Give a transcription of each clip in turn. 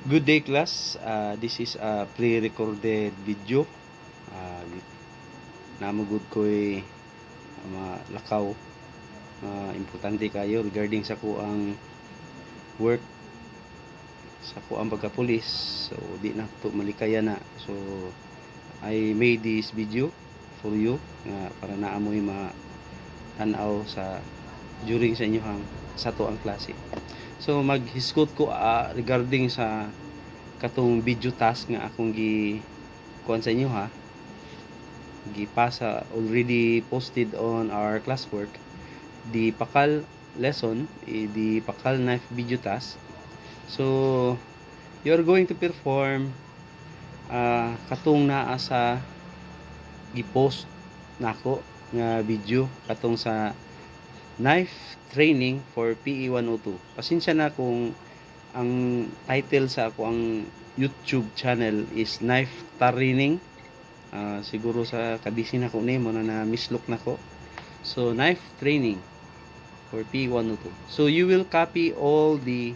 Good day, class. This is a pre-recorded video. Uh, Namugod ko'y malakaw. Importante kayo regarding sa kuang work sa kuang pagka-pulis. So, di na to malikaya na. So, I made this video for you para naamoy tanaw sa during sa inyohang sa to ang klase. So maghisgot ko regarding sa katong video task nga akong kuan sa inyo ha, gipasa already posted on our classwork, the pakal lesson, the pakal knife video task. So you're going to perform katong naa sa gipost nako nga video katong sa knife training for PE 102. Pasensya na kung ang title sa ako ang YouTube channel is knife training. Siguro sa kabisi na ko name na mislook na ko. So knife training for PE 102. So you will copy all the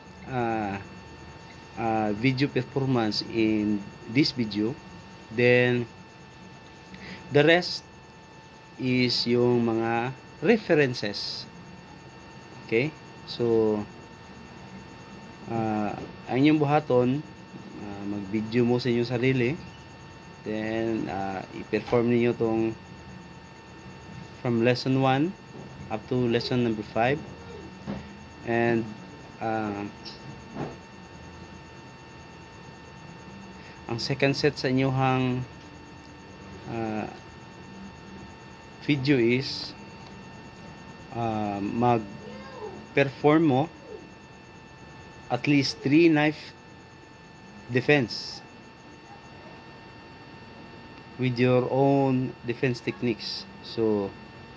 video performance in this video. Then the rest is yung mga references. Okay? So ang inyong buhaton, mag-video mo sa inyong sarili. Then i-perform niyo tong from lesson 1 up to lesson number 5. And ang second set sa inyong video is mag-perform mo at least 3 knife defense with your own defense techniques. So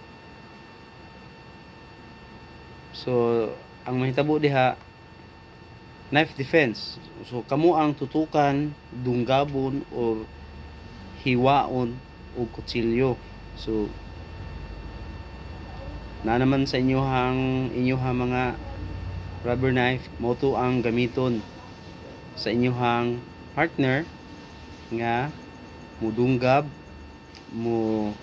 ang mahitabo diha knife defense. So kamo ang tutukan, dunggabon or hiwaon o kutsilyo. So na naman sa inyong mga rubber knife, mo to ang gamiton sa inyong partner nga mudunggab mo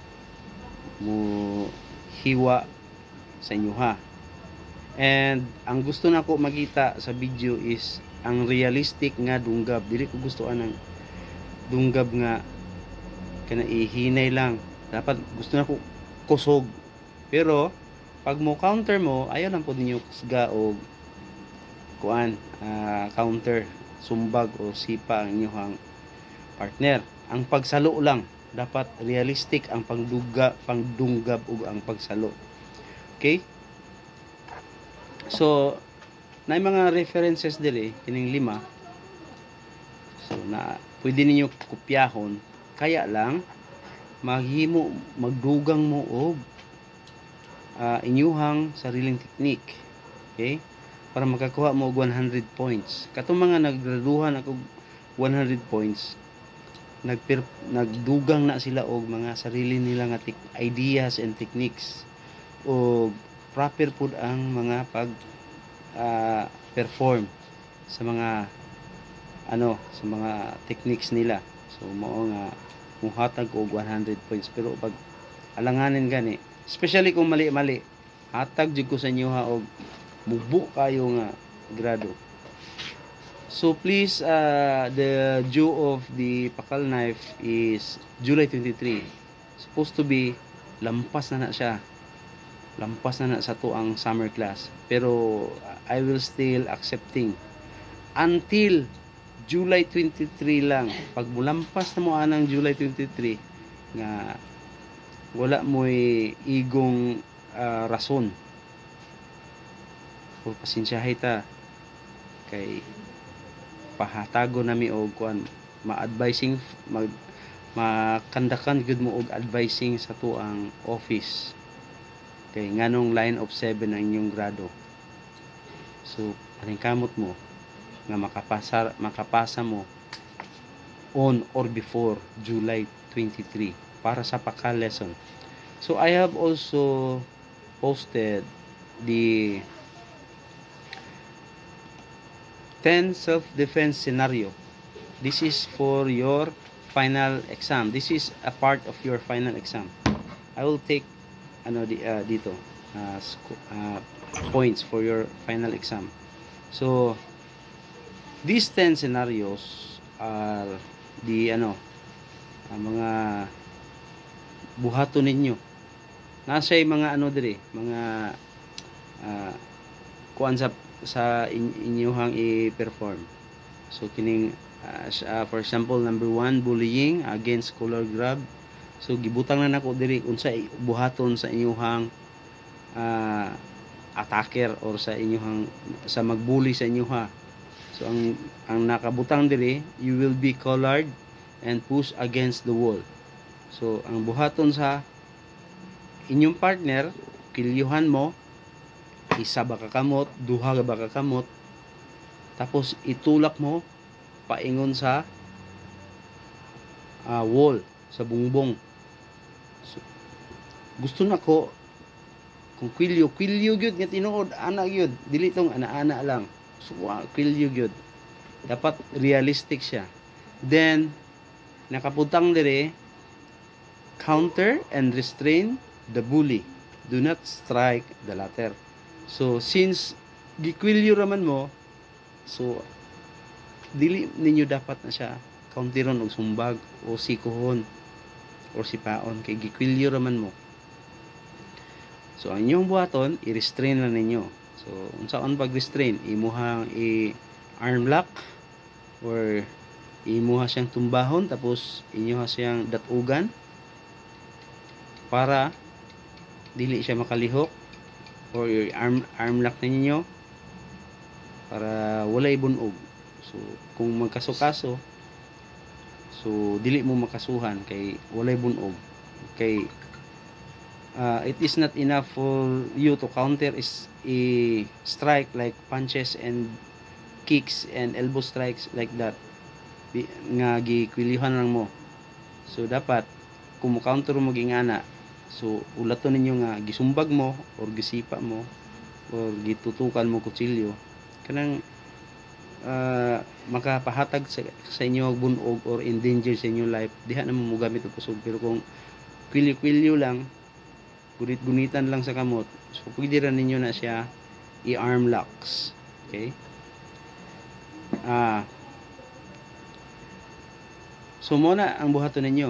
hiwa sa inyoha. And ang gusto nako makita sa video is ang realistic nga dunggab. Dili ko gusto ang dunggab nga kana ihinay lang. Dapat gusto nako kusog. Pero pag mo counter mo, ayaw lang po ninyo kusga o kuan, counter, sumbag o sipa ang inyong partner. Ang pagsalo lang, dapat realistic ang pangdunggab o ang pagsalo. Okay? So, na mga references dili, kining 5. So, na pwede ninyo kopyahon. Kaya lang, magdugang mo og inyuhang sariling technique. Okay? Para makakuha mo og 100 points. Katong mga naggraduhan ako 100 points, nagdugang na sila og mga sarili nila nga ideas and techniques, o proper pud ang mga pag perform sa mga sa mga techniques nila. So mao nga muhatag og 100 points. Pero pag alanganin gani, especially kung mali-mali, hatag jud ko sa inyo ha og mubo kayo nga grado. So please, the due of the pakal knife is July 23. Supposed to be lampas na siya. Lampas na sa to ang summer class. Pero I will still accepting until July 23 lang. Pag mulampas na mo anang July 23 nga wala mo'y igong rason, o pasensyahay ta kay pahatago nami og kuan ma-advising makandakan gud mo og advising sa tuang office kay nganong line of 7 ang inyong grado. So paningkamot mo nga makapasa mo on or before July 23 para sa pakal lesson. So I have also posted the 10 self-defense scenario. This is for your final exam. This is a part of your final exam. I will take dito points for your final exam. So these 10 scenarios are the mga buhaton ninyo. Nasa mga diri, mga kuan sa inyuhang i-perform. So kining for example, number 1, bullying against color grab. So gibutang na nako diri unsa buhaton sa inyuhang attacker or sa inyuhang sa magbully sa inyuha. So ang nakabutang diri, you will be collared and pushed against the wall. So ang buhaton sa inyong partner, kilyuhan mo, isa ba ka kamot, duha ba ka kamot, tapos itulak mo paingon sa wall, sa bungbong. So, gusto na ko kung kwilyo gyud nga tinuod, ana gyud, dili tong ana-ana lang. So kwilyo gyud, dapat realistic siya. Then nakaputang dire, counter and restrain the bully, do not strike the latter. So since gikwilyo raman mo, so dili ninyo dapat na siya counteron og sumbag o sikuhon or sipaon, kay gikwilyo raman mo. So ang inyong buhaton, i-restrain na ninyo. So unsaon pag-restrain? Imuhang i-arm lock or imuha siyang tumbahon, tapos inyuha siyang datugan para dili siya makalihok, or arm lock ninyo para walay bunog. So kung magkaso-kaso, so dili mo makasuhan kay walay bunog. Kay it is not enough for you to counter is a strike like punches and kicks and elbow strikes like that nga gikwilihan lang mo. So dapat kung mo counter mo gingana, so ulaton ninyo nga gisumbag mo or gisipa mo or gitutukan mo kutsilyo kanang makapahatag sa inyo bunog or endanger sa inyo life, diha na mo gamit og kusog. Pero kung kwilyo lang, gunit-gunitan lang sa kamot, so pwede rin ninyo na siya i-arm locks. Okay, so muna ang buhaton ninyo.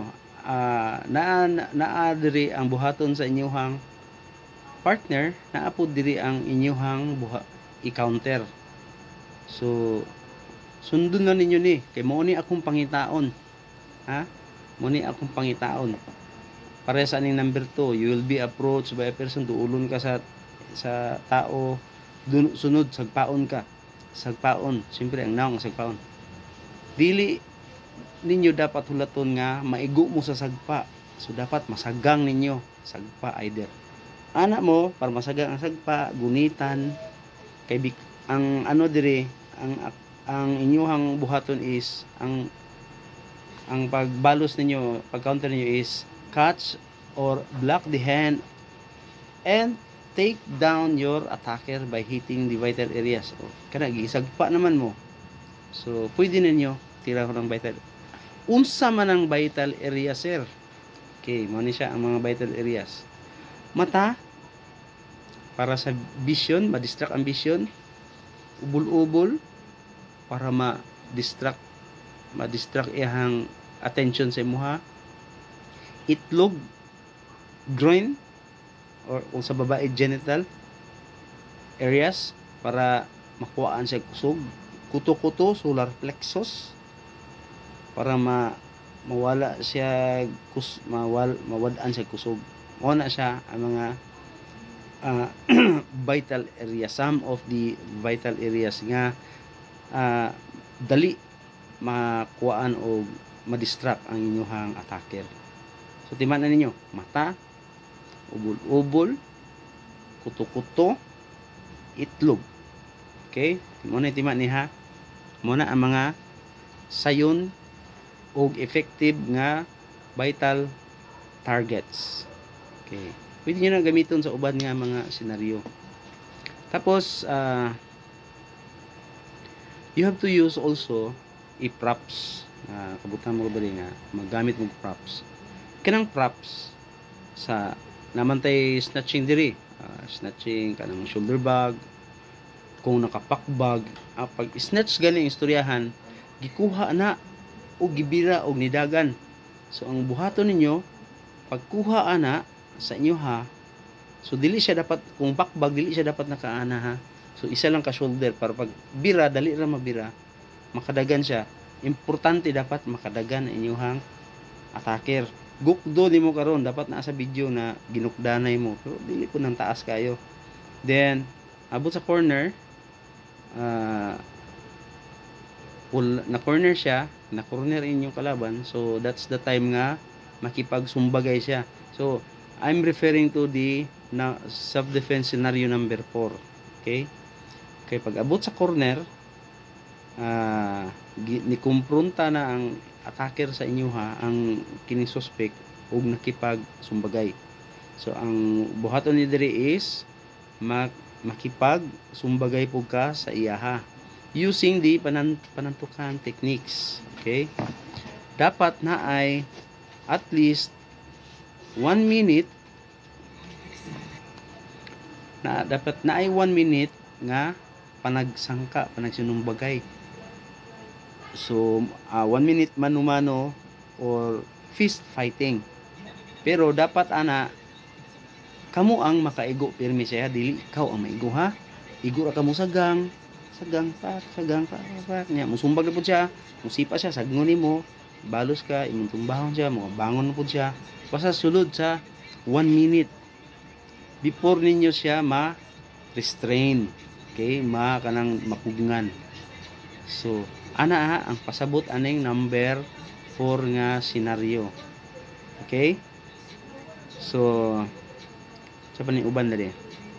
Naa diri ang buhaton sa inyuhang partner, naapod diri ang inyuhang i-counter. So sundon na ninyo ni, kay mo ni akong pangitaon, mo ni akong pangitaon. Para sa aning number 2, you will be approached by a person, duulon ka sa tao, sunod sagpaon ka. Sagpaon, siyempre ang naong sagpaon. Dili ninyo dapat hulaton nga maigo mo sa sagpa. So dapat masagang ninyo sagpa, either anak mo para masagang ang sagpa, gunitan. Kay ang diri, ang inyuhang buhaton is ang pagbalos ninyo, pag-counter ninyo is catch or block the hand and take down your attacker by hitting the vital areas. O kana gisagpa naman mo, so pwede ninyo tira ko ng vital. Unsa man ang vital area, sir? Okay, mo ni siya ang mga vital areas. Mata, para sa vision, ma-distract ang vision. Ubol-ubol, para ma-distract iyang attention sa imuha. Itlog, groin, or kung sa babae, genital areas, para makuhaan siya kusog. Kuto-kuto, solar plexus, para mawala siya mawadaan siya kusog. Muna siya ang mga vital area, some of the vital areas nga dali makuhaan o ma-distract ang inyong attacker. So timanan ninyo, mata, ubol-ubol, kuto-kuto, itlog. Okay, muna timan niha, muna ang mga sayon og effective nga vital targets. Okay, pwede nyo na gamiton sa uban nga mga senaryo. Tapos You have to use also i-props. Kabutan mo dali nga magamit mo props. Kanang props sa namantay snatching diri, snatching kanang shoulder bag, kung nakapakbag, pag snatch gani istoryahan, gikuha na o gibira o nidagan. So ang buhaton ninyo pagkuha ana sa inyo ha, so dili siya dapat, kung bakbag dili siya dapat nakaana ha. So isa lang ka shoulder para pag bira dali ra mabira, makadagan siya. Importante dapat makadagan inyuhang attacker. Gukdo nimo karon dapat naa sa video na ginukdanay mo, pero dili po nang taas kayo. Then abot sa corner, na corner siya, na corner inyong kalaban, so that's the time nga makipagsumbagay siya. So I'm referring to the self-defense scenario number 4. Okay? Kaya pag abot sa corner, nikumpronta na ang attacker sa inyo ha, ang kining suspect, ug nakipagsumbagay. So ang buhaton ni diri is makipagsumbagay pug ka sa iya ha, using the panantukan techniques. Okay? Dapat na ay at least 1 minute, dapat na ay 1 minute nga panagsinumbagay. So 1 minute mano-mano or fist fighting. Pero dapat ana kamo ang makaigo pirmi siya, dili ikaw ang maigo ha. Igo ra kamo sagang pa nya musumbag na pud siya, musipa siya sagngon nimo, balos ka imong tumbahon siya, mo bangon na pud siya. Basta sulod sa 1 minute before ninyo siya ma-restrain. Okay, kanang mapugngan. So ana ang pasabot aning number 4 nga scenario. Okay? So sa pa ni uban dali.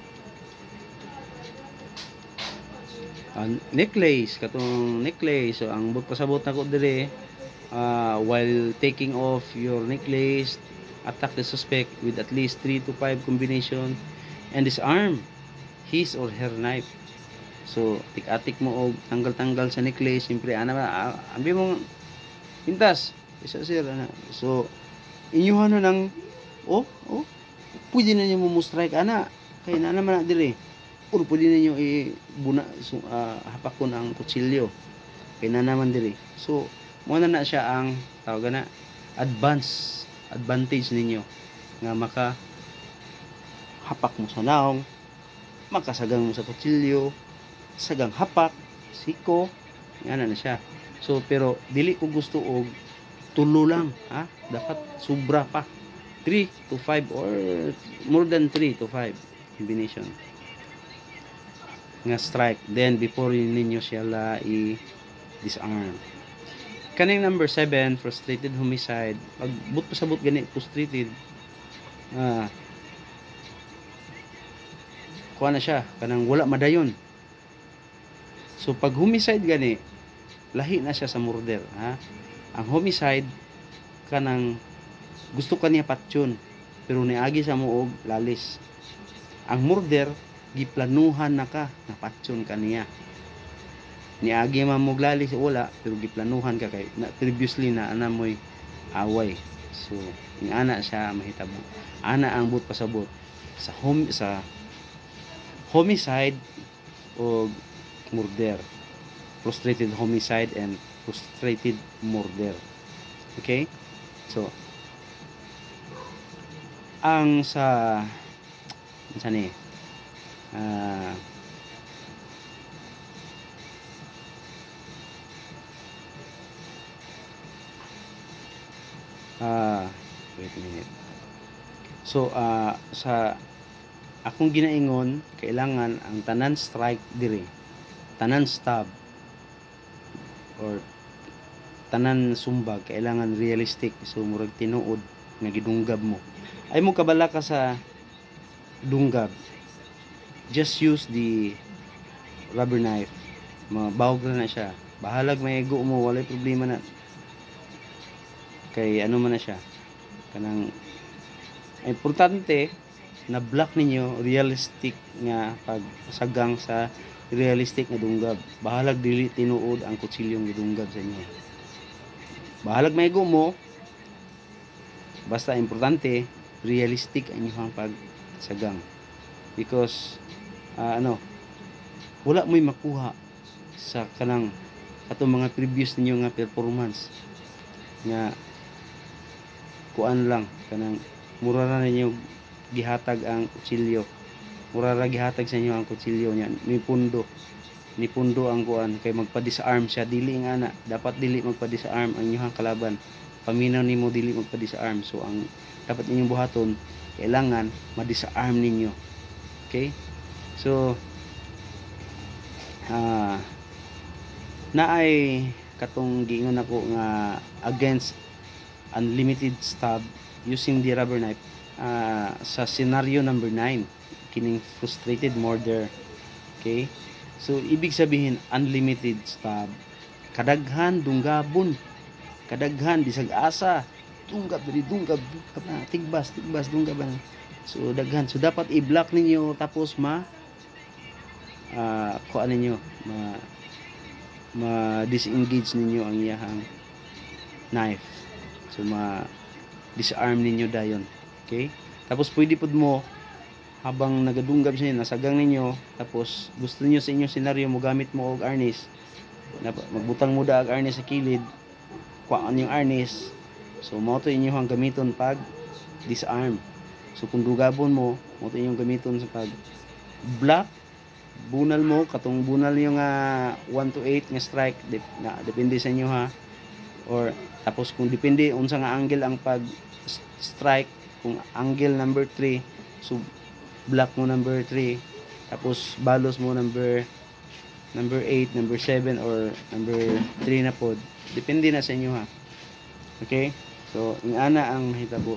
Necklace, katong necklace. So ang pasabot nako diri, while taking off your necklace, attack the suspect with at least 3 to 5 combination and disarm his or her knife. So tik-atik mo og tanggal-tanggal sa necklace, siyempre ana ambi mo pintas isa sir ana. So inyuhan na ng pwede na niyo mo strike ana kay na naman na diri, or pwede na niyo hapakon ang kutsilyo kay na naman diri. So mo na siya ang tawag na advantage ninyo nga maka hapak mo sa naong, makasagang mo sa kutsilyo, sagang hapak, siko, yan na siya. So pero dili ko gusto og tulo lang ha, dapat sobra pa 3 to 5 or more than 3 to 5 combination nga strike, then before ninyo siya i-disarm. Kaning number 7, frustrated homicide. Pag pasabot gani frustrated, kuha na siya kanang wala madayon. So pag homicide gani, lahi na siya sa murder ha. Ang homicide kanang gusto kaniya patyon pero niagi sa muog lalis. Ang murder giplanuhan na ka na patyon kaniya. Niagi man mo lalis wala pero giplanuhan ka kay previously na ana moy away. So ing ana siya mahitabo. Ana ang but pasabot sa homicide o murder. Frustrated homicide and frustrated murder. Okay? So ang sa ni wait a minute. So sa akong ginaingon, kailangan ang tanan strike diri, tanan stab or tanan sumbag kailangan realistic. So murag tinuod nga gidunggab mo, ay mo kabala ka sa dunggab, just use the rubber knife, mabawag na siya, bahalag maigo mo, walay problema na kay ano man na siya kanang importante na block ninyo realistic nga pagsagang sa realistic nga dunggab. Bahalag dili tinuod ang kutsilyong gidunggab sa inyo. Bahalag may mo, basta importante realistic ang inyong pagsagang. Because wala mo'y makuha sa kanang katong mga previous ninyo nga performance nga kuan lang kanang mura na ninyo gihatag ang kutsilyo, mura ra gihatag sa inyo ang kutsilyo nya ni pundo ang kuan kay magpa-disarm siya, dili nga na dapat dili magpa-disarm ang inyong kalaban, paminaw nimo dili magpa-disarm. So ang dapat ninyong buhaton kailangan ma-disarm ninyo. Okay, so naay katong giingon ako nga against unlimited stab using the rubber knife sa scenario number 9, kining frustrated murder. Okay, so ibig sabihin unlimited stab, kadaghan dunggabon, kadaghan bisag asa dunggab na tigbas dunggab na. So daghan, so dapat i-block ninyo tapos kuan ninyo disengage ninyo ang iyahang knife. So disarm ninyo dayon. Okay? Tapos pwede pud mo habang nagadunggab siya, nasagang ninyo, tapos gusto niyo sa inyong senaryo mo gamit mo og arnis. Magbutang mo da og arnis sa kilid, kuhaan yung arnis. So mao to inyong gamiton pag disarm. So kung dugabon mo, mao to inyong gamiton sa pag block. Bunal mo katong bunal yung 1 to 8 nga strike, depende sa inyo ha. Or tapos kung depende unsa nga angle ang pag strike, kung angle number 3, so block mo number 3, tapos balos mo number 8, number 7 or number 3 na pod, depende na sa inyo ha. Okay, so ingana ang mahitabo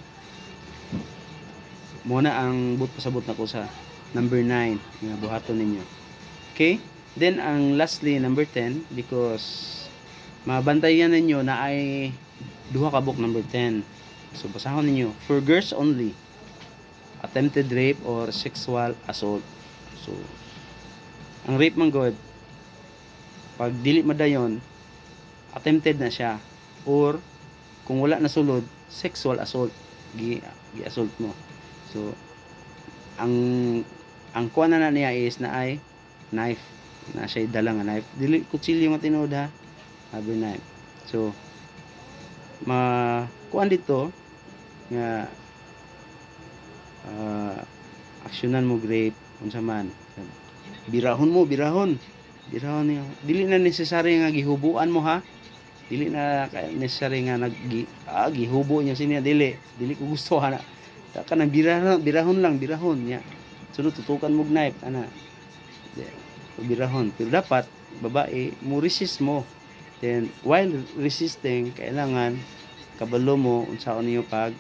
muna ang pasabot na ko sa number 9 nga buhaton ninyo. Okay, then ang lastly number 10, because mabantayan ninyo na ay duha ka book number 10. So basahon ninyo, for girls only, attempted rape or sexual assault. So ang rape man god, pag dili madayon, attempted na siya, or kung wala na sulod, sexual assault, gi-assault mo. So ang kuha na niya is na ay knife, na siya dala nga knife, dili kutsilyo nga tinuod ha, rubber knife. So kuan dito nga aksyonan mo rape unsa man, birahon niya, dili na necessary nga gihubuan mo ha, dili na necessary nga gihubo niya sinya, dili ko gusto ha na kanang birahon niya. Sunod tutukan mo knife ana, birahon. Pero dapat babae mo resist mo, then while resisting kailangan kabalo mo unsaon niyo pag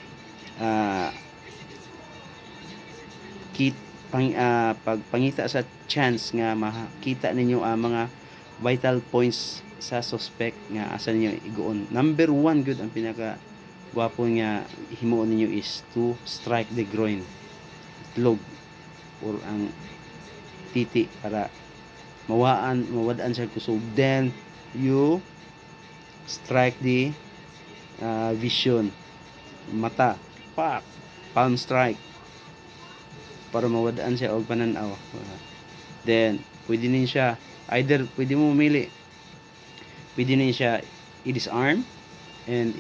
pagpangita sa chance nga makita ninyo ang mga vital points sa suspect nga asa niyo iguon. Number 1 good ang pinaka gwapo nga himuon ninyo is to strike the groin, itlog or ang titi, para mawadaan siya kusog. Then you strike the vision, mata, palm strike, para mawadaan siya og pananaw. Then pwede nin siya either, pwede mo mamili, pwede nin siya i-disarm and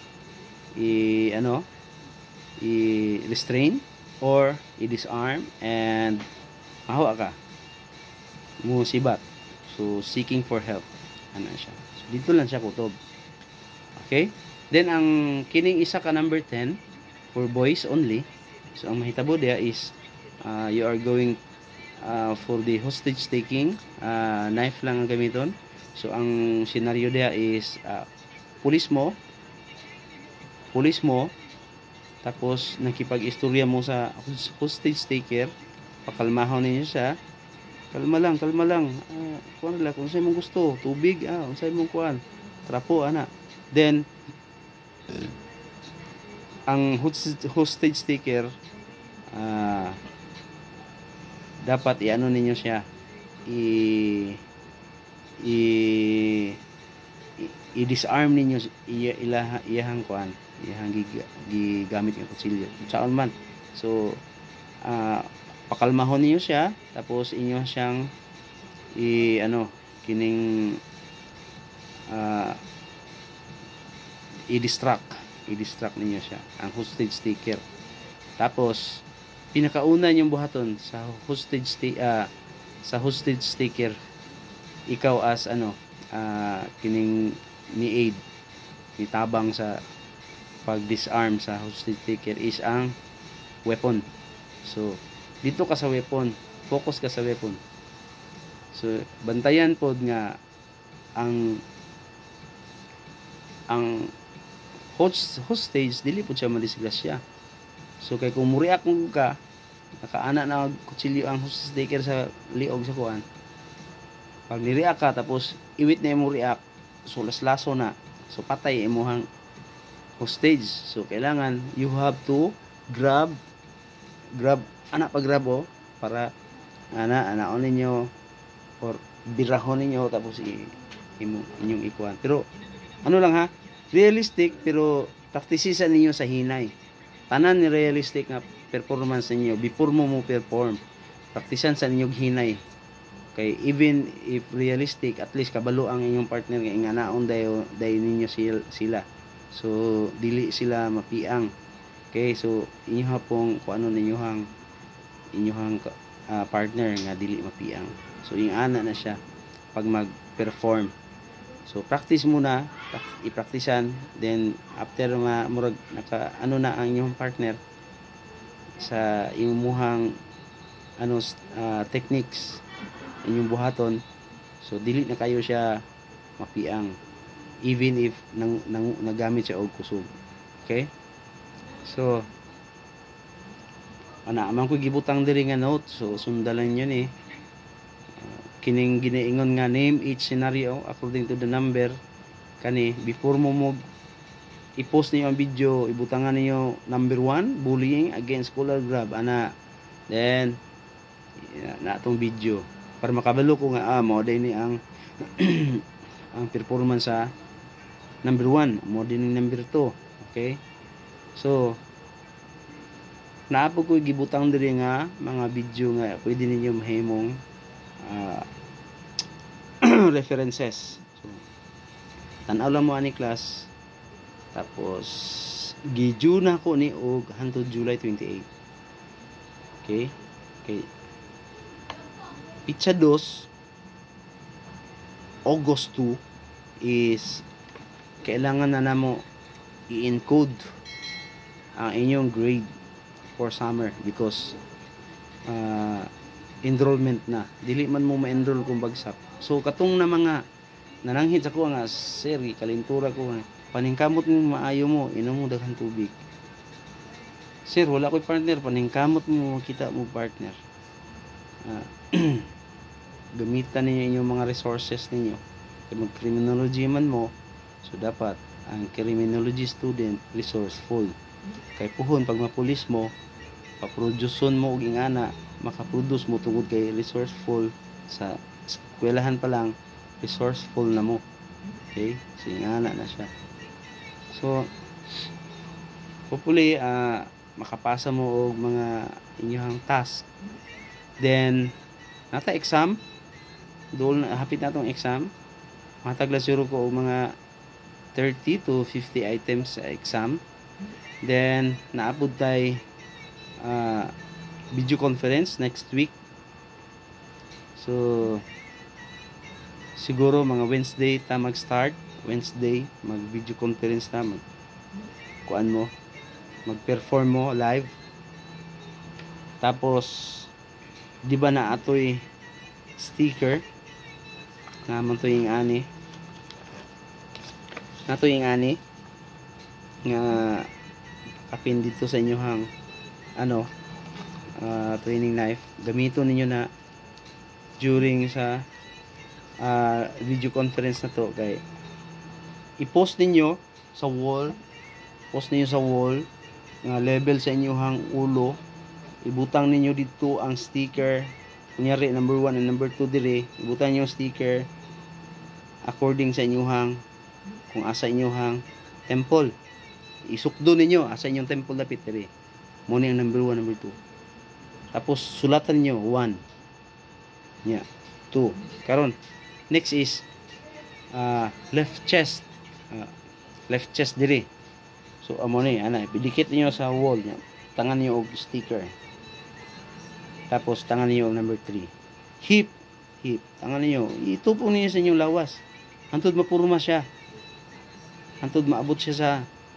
i-restrain, or i-disarm and mahawa ka mo sibat. So seeking for help ana siya. So dito lang siya kutob. Okay, then ang kining isa ka number 10 for boys only. So ang mahitabo dia is you are going for the hostage taking, knife lang ang gamiton. So ang scenario dia is pulis mo, tapos nakipag-istorya mo sa hostage taker, pakalmahon ninyo siya, kalma lang, kuan lang kung sa'yo mong gusto, tubig, kung sa'yo mong kuan, trapo, ana. Then ang hostage taker, dapat iano ninyo siya, i i i-disarm ninyo iyahang kuan, iyahang gigamit nga kutsilyo saan man. So pakalmahon niyo siya, tapos inyo siyang kining i-distract ninyo siya, ang hostage taker. Tapos pinakauna yung buhaton sa hostage taker, ikaw as kining ni aid, ni tabang sa pag-disarm sa hostage taker is ang weapon. So dito ka sa weapon, focus ka sa weapon. So bantayan pod nga ang hostage dili po siya madisgrasya. So kay kung muriak mo ka, nakaana na kutsilyo ang hostage taker sa liog sa kuan, pag nireact ka tapos iwit na mo react, so laslaso na, so patay imuhang hostage. So kailangan you have to grab grab para anaon ninyo or birahon ninyo, tapos inyong ikuan. Pero lang ha, realistic, pero praktisisan ninyo sa hinay. Tanan ni realistic nga performance ninyo before mo perform, praktisan sa ninyong hinay. Kay even if realistic, at least kabalo ang inyong partner nga inganaon day ninyo sila. So dili sila mapiang. Okay, so inyo hapong kung ano inyong partner nga dili mapiang. So ingana na siya pag mag-perform. So practice muna, i-practicean, then after murag na ang inyong partner sa inyong techniques inyong buhaton, so dili na kayo siya mapiang even if nagamit siya og kusog. Okay, so amang ko gibutang diri nga note, so sundalan yun kining ginaingon nga name each scenario according to the number. Kani before mo i-post niyo ang video, ibutangan niyo number 1, bullying against color grab then na atong video para makabalo ko nga mo din ni ang ang performance sa number 1, mo din ni number 2. Okay, so naapog ko gibutang diri nga mga video nga pwede ninyo mahimong references. So tan-aw lang mo ani class, tapos gidyo na ko ni og hangtod July 28. Okay, Pitsa 2 August 2 is kailangan na namo i-encode ang inyong grade for summer because enrollment na, dili man mo ma-enroll kung bagsak. So katong na mga nananghid sa ko nga, sir, kalintura ko nga, paningkamot mo maayo mo, inom mo daghang tubig. Sir, wala ko'y partner, paningkamot mo kita mo partner. Gamitan ninyo inyong mga resources ninyo. Kung mag-criminology man mo, so dapat ang criminology student resourceful. Kay puhon pag mapulis mo, paproduceon mo og ingana, makaproduce mo tungod kay resourceful sa eskwelahan pa lang, resourceful na mo. Okay, so ingana na siya. So hopefully makapasa mo og mga inyong task. Then nata exam, doon hapit na tong exam, matagla siguro ko og mga 30 to 50 items sa exam. Then naabot tay video conference next week. So siguro mga Wednesday ta mag-start. Wednesday mag video conference ta, mag-perform mo live. Tapos di ba na atoy sticker naman to yung ani nga kapin dito sa inyohang training knife. Gamiton ninyo na during sa video conference na to, kay i-post ninyo sa wall, nga level sa inyohang ulo, ibutang ninyo dito ang sticker kunyari number 1 and number 2 dire, ibutan niyo sticker according sa inyuhang kung asa inyuhang temple. Isukdo ninyo asa inyong temple dapit dire. Mo ni ang number 1, number 2. Tapos sulatan niyo 1. Nya, 2. Karon next is left chest. Left chest dire. So amo ni ana, pidikit niyo sa wall niya. Tangan niyo og sticker. Tapos tangan niyo og number 3. Hip, tangan niyo. Itupo niyo sa inyong lawas. Hantod mapurma siya. Hantod maabot siya sa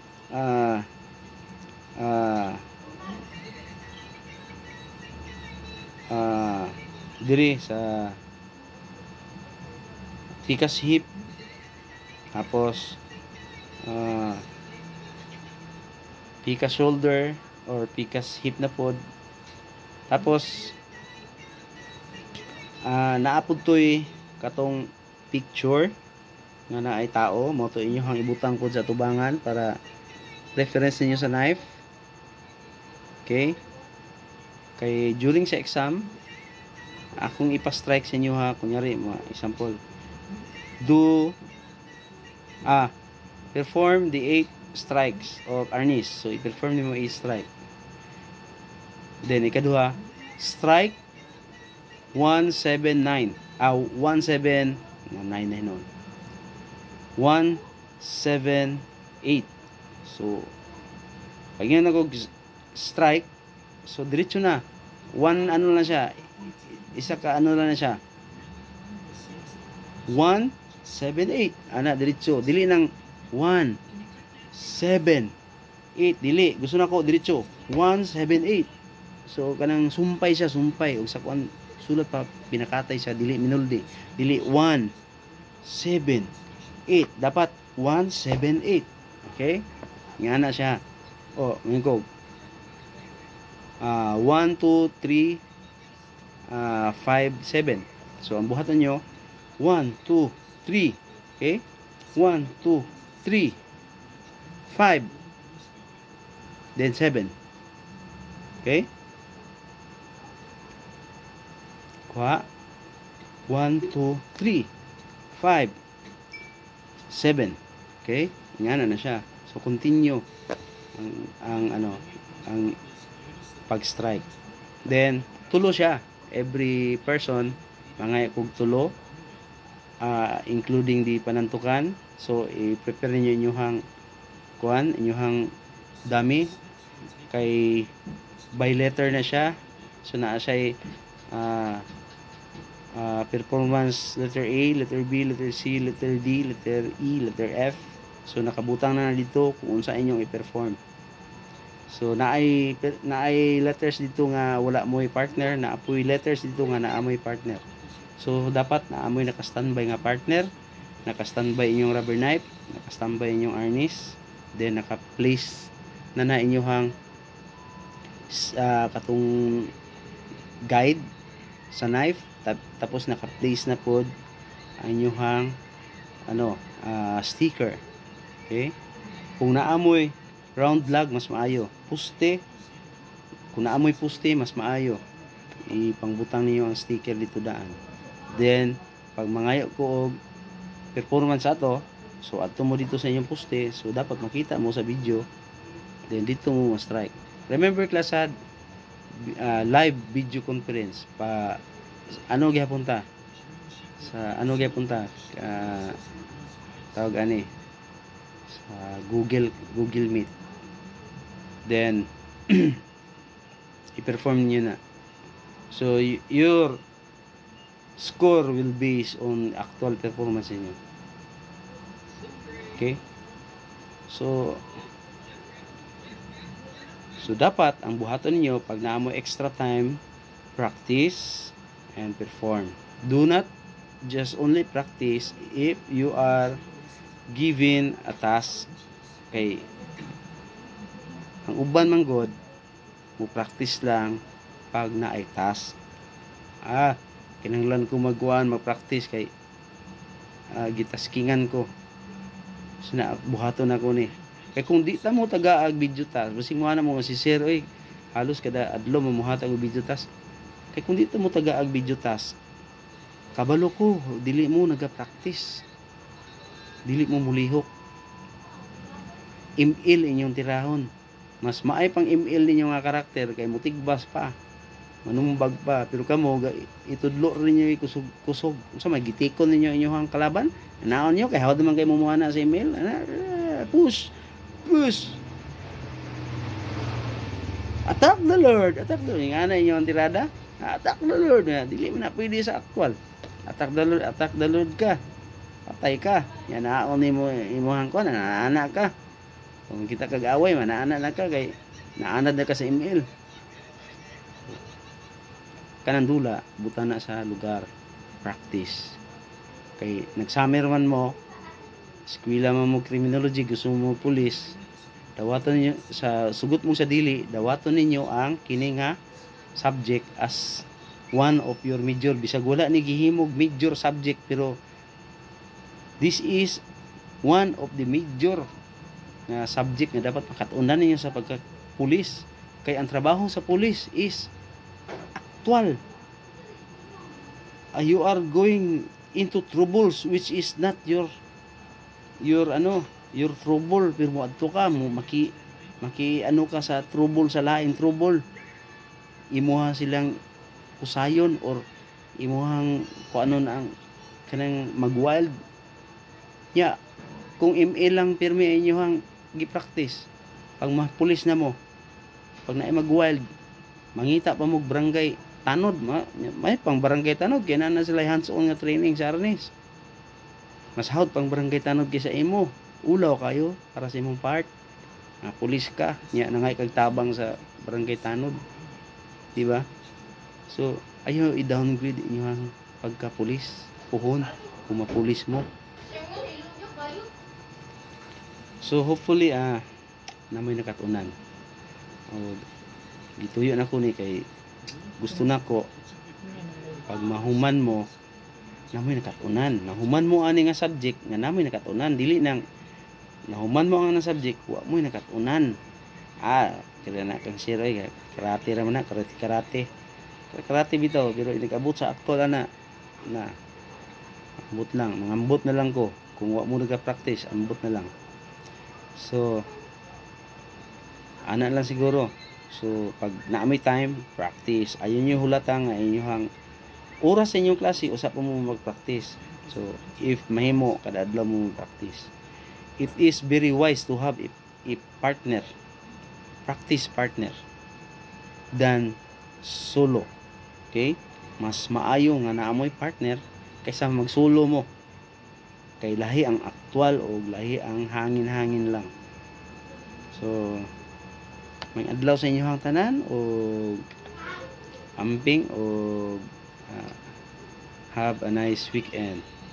diri sa pikas hip. Tapos pikas shoulder or pikas hip na pod. Tapos naapod to'y katong picture nga na ay tao mo to inyong ibutang pod sa tubangan para reference ninyo sa knife. Okay, kay during sa exam akong ipa-strike sa inyo ha, kunyari example, perform the 8 strikes of Arnis. So i-perform nimo 8 strike. Then ikaduha, strike 179. 179 na hinon. 178. So pag yan ako strike, so diretso na. 1 ano lang siya. Isa ka ano lang na siya. 178. Ana diretso. Dili nang 178. Dili. Gusto na ko diretso. 178. So kanang sumpay siya, sumpay og sa kuan sulat pa pinakatay siya, dili minuldi. Dili 178. Dapat 178. Okay? Nga na siya. Oh, ngayon ko. 1 2 3 5 7. So ang buhatan nyo 1 2 3. Okay? 1 2 3 5 then 7. Okay? Kuha 1 2 3 5 7. Okay? Ingana na siya. So continue ang pag-strike. Then tulo siya. Every person mga kog tulo, including di panantukan. So i-prepare niyo inyuhang kuan, inyuhang dami kay by letter na siya. So naa siya performance letter A, letter B, letter C, letter D, letter E, letter F. So nakabutang na dito kung unsa inyong i-perform. So naay letters dito nga wala mo'y partner, naapoy letters dito nga naamoy partner. So dapat naamoy naka-standby nga partner, naka-standby inyong rubber knife, naka-standby inyong arnis, then naka-place na inyong katong guide sa knife, tapos naka-place na pod ang inyong sticker. Okay? Kung naamoy round lug, mas maayo. Puste, kung naamoy puste, mas maayo. Ipangbutang niyo ang sticker dito daan. Then pag mangayo ko og performance ato, so adto mo dito sa inyong puste, so dapat makita mo sa video, then dito mo strike. Remember class, live video conference pa gyapon ta sa tawag ani sa Google Meet. Then i-perform niyo na. So your score will based on actual performance niyo. Okay? So dapat ang buhaton niyo pag naamo extra time, practice and perform. Do not just only practice if you are given a task. Kay ang uban man god mo practice lang pag naay task. Kinahanglan ko mag-practice kay gitaskingan ko. So na buhaton ako ni. Kay kung di ta mo tagaag video task, basig mo na mo si sir, halos kada adlaw mamuhatag og video task. Kay kung dito mo tagaag video task, kabalo ko dili mo naga-practice, dili mo mulihok. Email inyong tirahon, mas maay pang email ninyo nga karakter kay mutigbas pa, manumbag pa. Pero kamo itudlo rin nyo kusog unsa may gitikon ninyo inyong kalaban, naon nyo kay hawad man kay mumuana sa email, push attack the Lord nga na inyong tirada, attack the Lord, dili mo na pwede sa actual. Attack the Lord ka, patay ka, yan naon ni mo imuhang ko, naana ka. Kung kita kag-away, manaana na ka kay naanad na ka sa email. Kanandula, buta na sa lugar, practice. Kay nag-summer man mo, eskwela man mo criminology, gusto mo pulis, dawaton niyo sa sugot mo sa dili, dawaton ninyo ang kini nga subject as one of your major. Bisag wala ni gihimog major subject, pero this is one of the major na subject nga dapat makatunan ninyo sa pagka-pulis. Kay ang trabaho sa pulis is actual. You are going into troubles which is not your trouble, pero mo adto ka mo maki ano ka sa trouble, sa lain trouble, imuha silang kusayon or imuhang kung ano na ang kanang mag-wild ya. Kung MA lang pirmi inyong gi-practice, pag pulis na mo, pag naay mag-wild, mangita pa mo barangay tanod, may pang barangay tanod kay na sila hands-on nga training sa arnis. Mas hawd pang barangay tanod kaysa imo, ulaw kayo para sa imong part. Pulis ka nya nangay kag tabang sa barangay tanod, di ba? So ayo i-downgrade inyong pagka-pulis, puhon kung mapulis mo. So hopefully na may nakatunan. Gituyo na ko ni kay gusto na ko pag mahuman mo na may nakatunan. Nahuman mo ani nga subject nga namoy nakatunan, dili nang nahuman mo ang subject wa mo nakatunan. Kaya na kang siroy karate ra man na, karate bitaw, pero nag-abot sa actual na ambot lang, mangambot na lang ko kung wa mo nagka-practice, ambot na lang. So ana lang siguro. So pag naamay time, practice. Ayon nyo hulatan nga inyong oras sa inyong klase, usap mo mag-practice. So if mahimo kada adlaw mo mag-practice, it is very wise to have a partner, practice partner, than solo. Okay, mas maayo nga naamoy partner kaysa mag-solo mo, kay lahi ang aktual o lahi ang hangin-hangin lang. So may adlaw sa inyong tanan o amping o have a nice weekend.